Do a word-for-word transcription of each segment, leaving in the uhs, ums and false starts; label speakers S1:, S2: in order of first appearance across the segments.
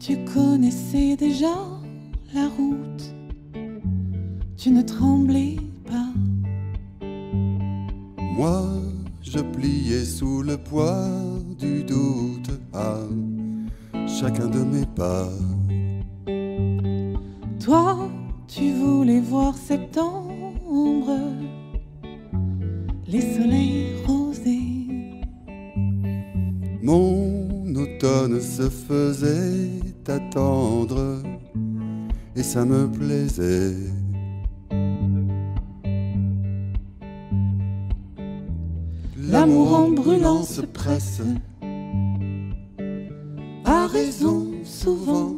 S1: tu connaissais déjà la route, tu ne tremblais pas.
S2: Moi, je pliais sous le poids du doute à chacun de mes pas.
S1: Toi, tu voulais voir septembre, les soleils rosés.
S2: Mon automne se faisait attendre et ça me plaisait.
S1: L'amour en brûlant se presse,
S2: a raison souvent,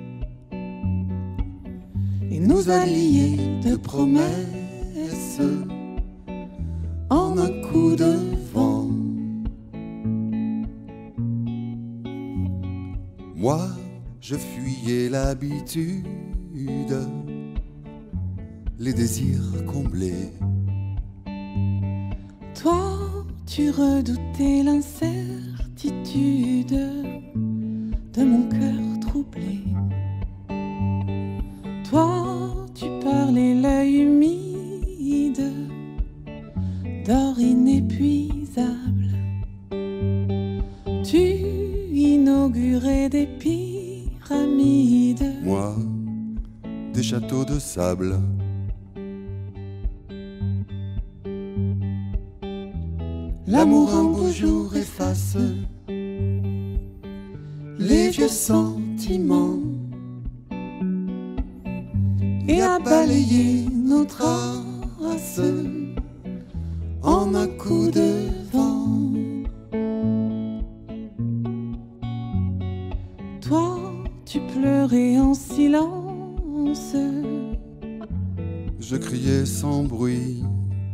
S1: et nous a liés de promesses
S2: en un coup de vent. Moi, je fuyais l'habitude, les désirs comblés.
S1: Toi, tu redoutais l'incertitude de mon cœur troublé. Toi, tu parlais l'œil humide d'or inépuisable. Tu inaugurais des pyramides,
S2: Moi, des châteaux de sable. L'amour un beau jour efface les vieux sentiments
S1: et a balayé nos traces
S2: en un coup de vent.
S1: Toi, tu pleurais en silence,
S2: Je criais sans bruit.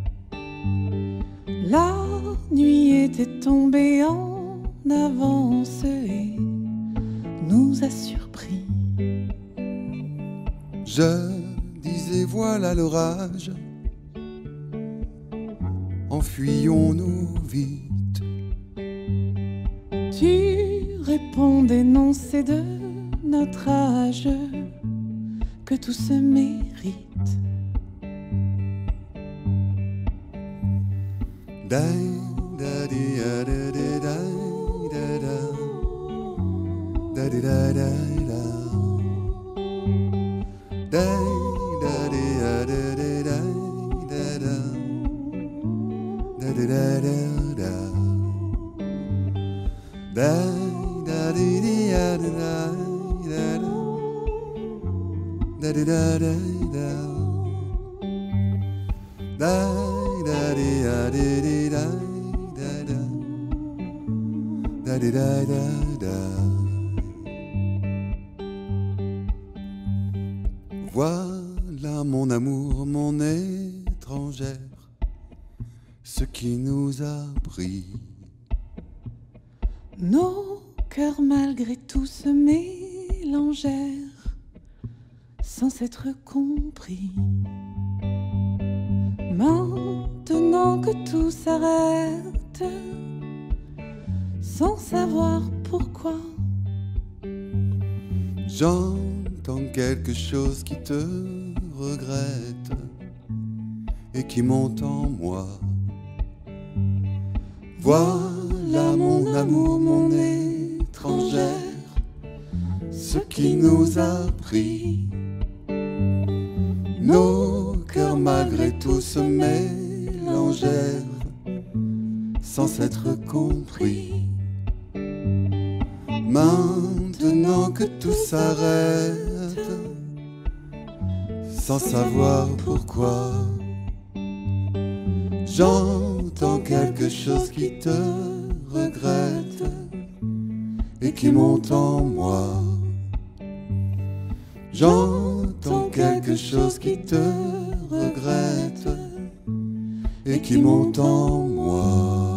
S1: la nuit était tombée en avance et nous a surpris.
S2: Je disais voilà l'orage, enfuyons-nous vite.
S1: Tu répondais non, c'est de notre âge que tout se mérite.
S2: Da da di da da da da da da da da da da da di da da da da da da da da da da di di da da da da da da da da da di da di di da da da di da da da. Voilà mon amour, mon étrangère, ce qui nous a pris.
S1: Nos cœurs malgré tout se mélangèrent sans s'être compris. Maintenant que tout s'arrête, sans savoir pourquoi,
S2: J'entends quelque chose qui te regrette et qui monte en moi. Voilà mon amour, mon étrangère, ce qui nous a pris. Nos cœurs malgré tout se mélangèrent sans s'être compris. Maintenant que tout s'arrête, sans savoir pourquoi, j'entends quelque chose qui te regrette et qui monte en moi. J'entends quelque chose qui te regrette et qui monte en moi.